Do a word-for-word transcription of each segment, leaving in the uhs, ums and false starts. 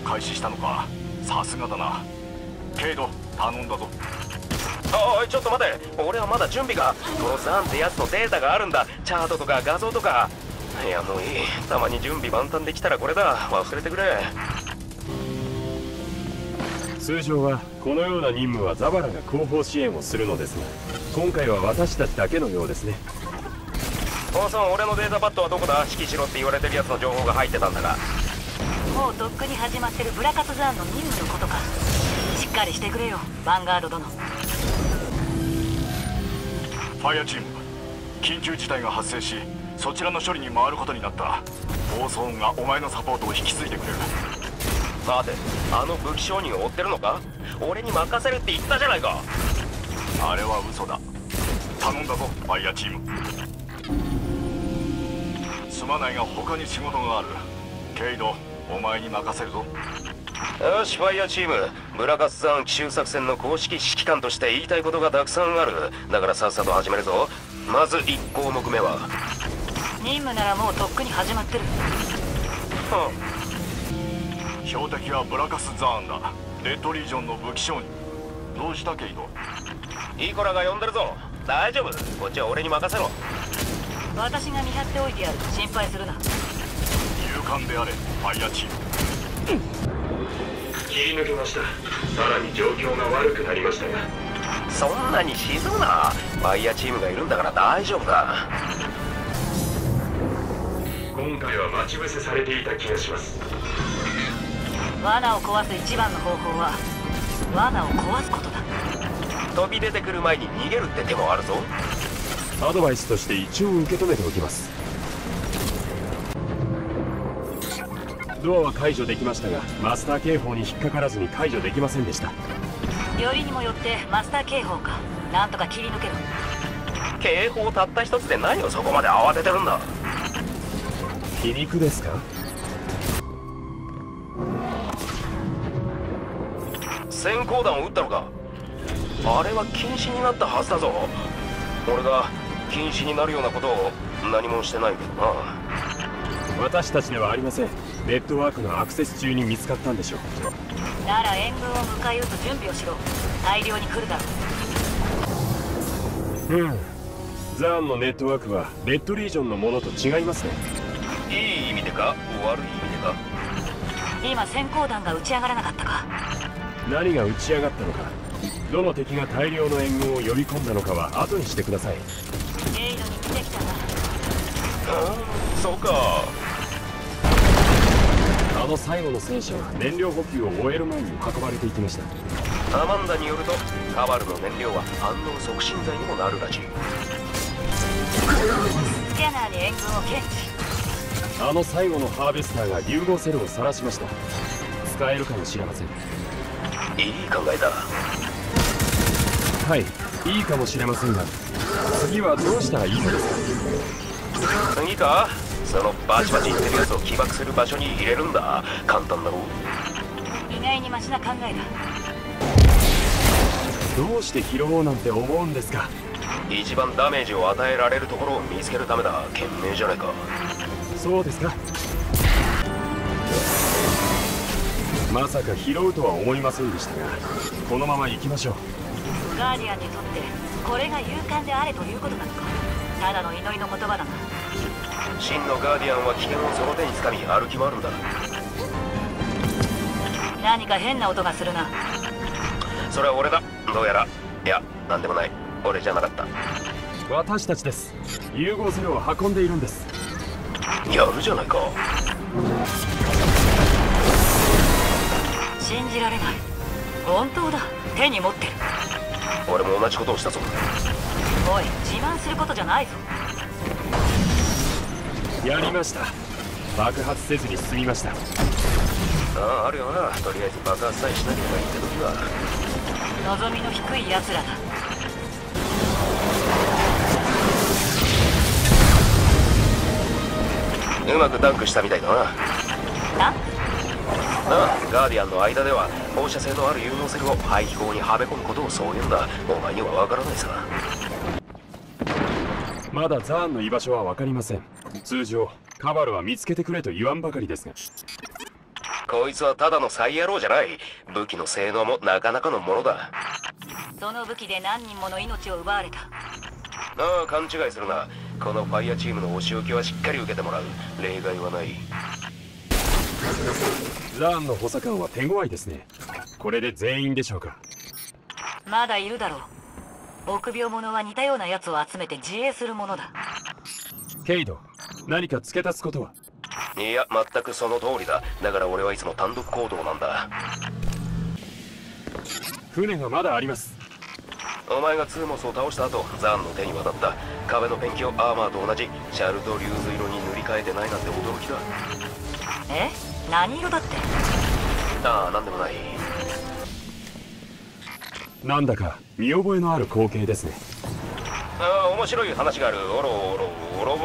開始したのか。さすがだな。ケイド、頼んだぞ。 おいちょっと待て、俺はまだ準備が。このザーンってやつのデータがあるんだ。チャートとか画像とか。いやもういい、たまに準備万端できたらこれだ。忘れてくれ。 通常はこのような任務はザバラが後方支援をするのですが、今回は私たちだけのようですね。 おうさん、俺のデータパッドはどこだ。指揮しろって言われてるやつの情報が入ってたんだが。 もうとっくに始まってるブラカツザーンの任務のことか。しっかりしてくれよヴァンガード殿。 ファイアチーム、緊急事態が発生し、そちらの処理に回ることになった。暴走音がお前のサポートを引き継いでくれる。 待て、あの武器商人を追ってるのか。俺に任せるって言ったじゃないか。 あれは嘘だ。頼んだぞファイアチーム。すまないが他に仕事がある。ケイド、お前に任せるぞ。 よしファイアチーム、ブラカツザーン奇襲作戦の公式指揮官として言いたいことがたくさんある。だからさっさと始めるぞ。まずいち項目目は、 任務ならもうとっくに始まってる。 は標的はブラカスザーンだ。レッドリージョンの武器商人。どうしたケイド。 あ、イコラが呼んでるぞ。大丈夫、こっちは俺に任せろ。 私が見張っておいてやる。心配するな。 勇敢であれファイアチーム。 切り抜けました。さらに状況が悪くなりましたが、 そんなに沈むな。ファイアチームがいるんだから大丈夫だ。 今回は待ち伏せされていた気がします。 罠を壊す一番の方法は罠を壊すことだ。 飛び出てくる前に逃げるって手もあるぞ。 アドバイスとして一応受け止めておきます。ドアは解除できましたが、マスター警報に引っかからずに解除できませんでした。 よりにもよってマスター警報か。なんとか切り抜けろ。 警報たった一つで何をそこまで慌ててるんだ。 皮肉ですか。 閃光弾を撃ったのか。あれは禁止になったはずだぞ。俺が禁止になるようなことを何もしてないけどな。 私たちではありません。ネットワークのアクセス中に見つかったんでしょう。 なら援軍を迎え撃つ準備をしろ。大量に来るだろう。 うん。ザーンのネットワークはレッドリージョンのものと違いますね。 いい意味でか悪い意味でか。 今閃光弾が打ち上がらなかったか。 何が打ち上がったのか、どの敵が大量の援軍を呼び込んだのかは後にしてください。 レイドに来てきたな。 ああ、そうか。 あの最後の戦車は燃料補給を終える前に運ばれていきました。 アマンダによるとカバルの燃料は反応促進剤にもなるらしい。 スキャナーに援軍を検知。 あの最後のハーベスターが融合セルを晒しました。使えるかもしれません。 いい考えだ。 はい、いいかもしれませんが、次はどうしたらいいのですか。 次か、そのバチバチ言ってるやつを起爆する場所に入れるんだ。簡単だろう。 意外にマシな考えだ。 どうして拾おうなんて思うんですか。 一番ダメージを与えられるところを見つけるためだ。賢明じゃないか。 そうですか。まさか拾うとは思いませんでしたが、このまま行きましょう。 ガーディアンにとってこれが勇敢であれということなのか。ただの祈りの言葉だな。 真のガーディアンは危険をその手につかみ歩き回るんだ。 何か変な音がするな。 それは俺だ。どうやら。いや、なんでもない。俺じゃなかった。 私たちです。融合セルを運んでいるんです。 やるじゃないか。 信じられない。本当だ。手に持ってる。 俺も同じことをしたぞ。 おい、自慢することじゃないぞ。 やりました。爆発せずに済みました。 ああ、あるよな。とりあえず爆発さえしなければいいって時は。 望みの低い奴らだ。 うまくダンクしたみたいだな。 ダンク？ ああ、ガーディアンの間では放射性のある有能セルを排気口にはめ込むことをそう言うんだ。お前にはわからないさ。 まだザーンの居場所は分かりません。通常カバルは見つけてくれと言わんばかりですが。 こいつはただのサイ野郎じゃない。武器の性能もなかなかのものだ。 その武器で何人もの命を奪われた。 ああ、勘違いするな。このファイヤーチームのお仕置きはしっかり受けてもらう。例外はない。 ザーンの補佐官は手強いですね。これで全員でしょうか。 まだいるだろう。臆病者は似たようなやつを集めて自衛するものだ。 ケイド、何か付け足すことは？ いや、全くその通りだ。だから俺はいつも単独行動なんだ。 船がまだあります。 お前がツーモスを倒した後、ザーンの手に渡った壁のペンキをアーマーと同じシャルトリューズ色に塗り替えてないなんて驚きだ。 え？何色だって？ ああ、なんでもない。 なんだか見覚えのある光景ですね。 ああ、面白い話がある。オロオロオロバー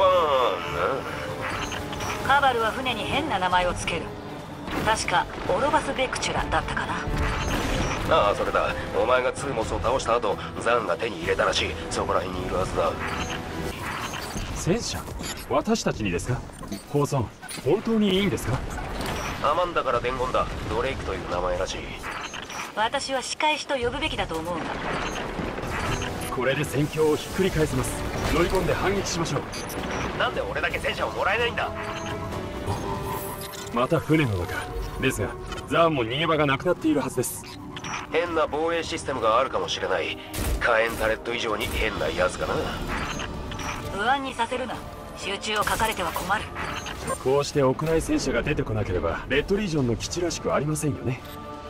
ン。 カバルは船に変な名前をつける。確かオロバス・ベクチュラだったかな。 ああ、それだ。お前がツーモスを倒した後、ザンが手に入れたらしい。そこら辺にいるはずだ。 戦車？私たちにですか？コーソン、本当にいいんですか？ アマンダから伝言だ。ドレイクという名前らしい。 私は仕返しと呼ぶべきだと思うんだ。 これで戦況をひっくり返せます。乗り込んで反撃しましょう。 なんで俺だけ戦車をもらえないんだ？ また船の中ですが、ザーンも逃げ場がなくなっているはずです。 変な防衛システムがあるかもしれない。火炎タレット以上に変なやつかな。 不安にさせるな。集中を書かれては困る。 こうして屋内戦車が出てこなければレッドリージョンの基地らしくありませんよね。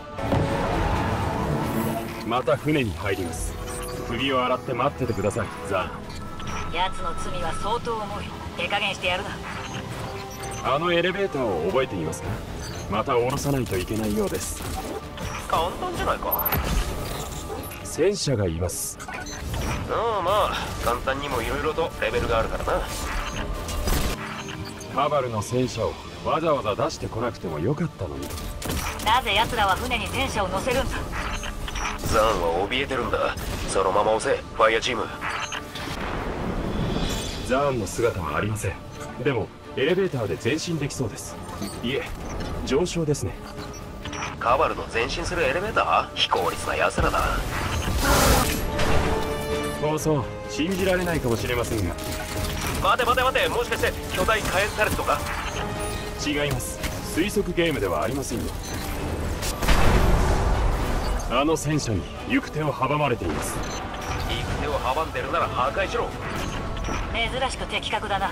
また船に入ります。首を洗って待っててください、ザーン。 奴の罪は相当重い。手加減してやるな。 あのエレベーターを覚えていますか？また降ろさないといけないようです。 簡単じゃないか。 戦車がいます。 ああ、まあ簡単にもいろいろとレベルがあるからな。 カバルの戦車をわざわざ出してこなくてもよかったのに。 なぜ奴らは船に戦車を乗せるんだ？ ザーンは怯えてるんだ。そのまま押せ、ファイヤーチーム。 ザーンの姿はありません。でもエレベーターで前進できそうです。いえ、上昇ですね。 カバルの前進するエレベーター？非効率な奴らだ。 そうそう、信じられないかもしれませんが。 待て待て待て、もしかして巨大火炎タレットか？ 違います。推測ゲームではありませんよ。あの戦車に行く手を阻まれています。 行く手を阻んでるなら破壊しろ。 珍しく的確だな。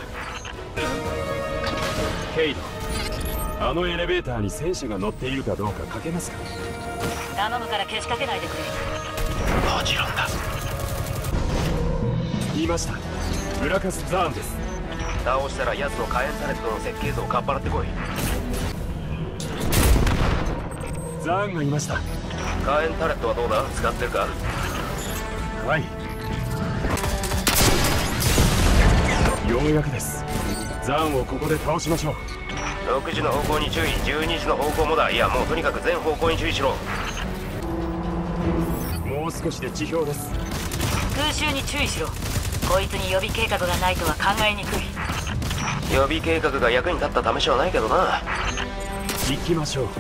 ケイド、あのエレベーターに戦車が乗っているかどうかかけますか？ 頼むからけしかけないでくれ。 もちろんだ。 いました。ブラカス・ザーンです。 倒したら奴の火炎タレットの設計図をかっぱらってこい。 ザーンがいました。 火炎タレットはどうだ？使ってるか？ はい、ようやくです。ザーンをここで倒しましょう。 ろくじの方向に注意、じゅうにじの方向もだ。いや、もうとにかく全方向に注意しろ。 もう少しで地表です。 空襲に注意しろ。こいつに予備計画がないとは考えにくい。 予備計画が役に立った試しはないけどな。 行きましょう。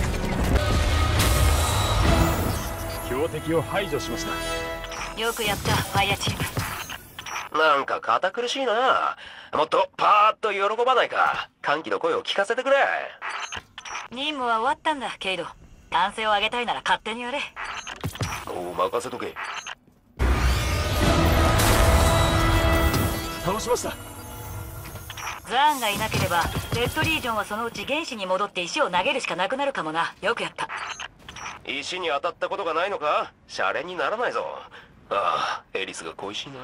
標的を排除しました。 よくやった、ファイヤーチーム。 なんか堅苦しいな。もっとパーッと喜ばないか。歓喜の声を聞かせてくれ。 任務は終わったんだ、ケイド。歓声を上げたいなら勝手にやれ。 おう、任せとけ。 倒しました。 ザーンがいなければレッドリージョンはそのうち原始に戻って石を投げるしかなくなるかもな。よくやった。 石に当たったことがないのか？シャレにならないぞ。ああ、エリスが恋しいな。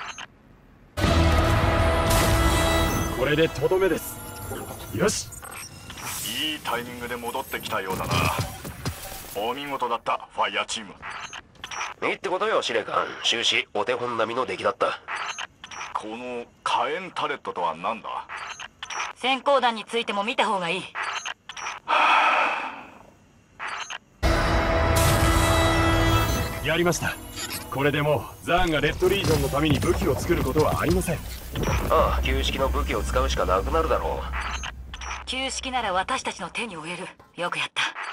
これでとどめです。よし、 いいタイミングで戻ってきたようだな。お見事だった、ファイヤーチーム。 いいってことよ、司令官。終始お手本並みの出来だった。 この火炎タレットとは何だ？ 閃光弾についても見た方がいい。 やりました。これでもうザーンがレッドリージョンのために武器を作ることはありません。 ああ、旧式の武器を使うしかなくなるだろう。 旧式なら私たちの手に負える。よくやった。